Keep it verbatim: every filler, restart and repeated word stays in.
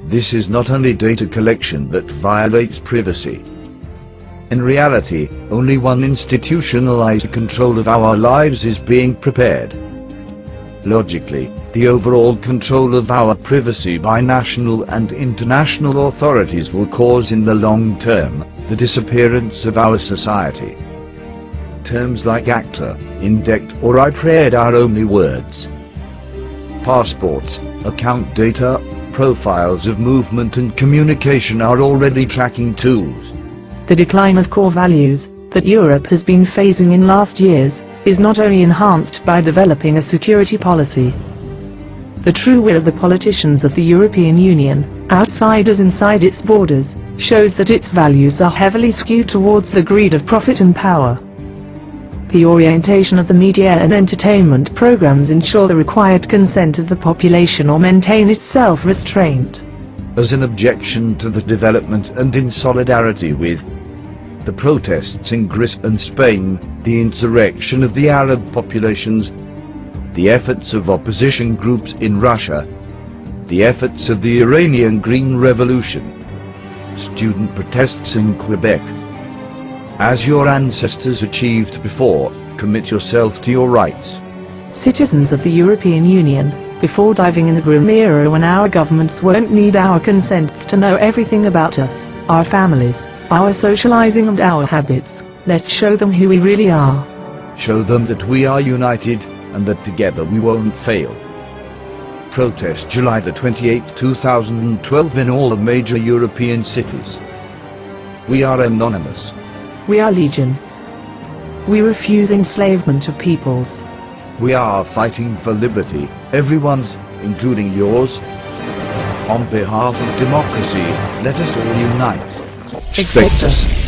This is not only data collection that violates privacy. In reality, only one institutionalized control of our lives is being prepared. Logically, the overall control of our privacy by national and international authorities will cause in the long term, the disappearance of our society. Terms like ACTA, INDECT or IPRED are only words. Passports, account data, profiles of movement and communication are already tracking tools. The decline of core values that Europe has been phasing in last years is not only enhanced by developing a security policy. The true will of the politicians of the European Union, outsiders inside its borders, shows that its values are heavily skewed towards the greed of profit and power. The orientation of the media and entertainment programs ensure the required consent of the population or maintain its self-restraint. As an objection to the development and in solidarity with the protests in Greece and Spain, the insurrection of the Arab populations, the efforts of opposition groups in Russia, the efforts of the Iranian Green Revolution, student protests in Quebec. As your ancestors achieved before, commit yourself to your rights. Citizens of the European Union, before diving in the grim era when our governments won't need our consents to know everything about us, our families, our socializing and our habits, let's show them who we really are. Show them that we are united, and that together we won't fail. Protest July the twenty-eighth two thousand twelve in all the major European cities. We are anonymous. We are Legion. We refuse enslavement of peoples. We are fighting for liberty, everyone's, including yours. On behalf of democracy, let us all unite. Expect us.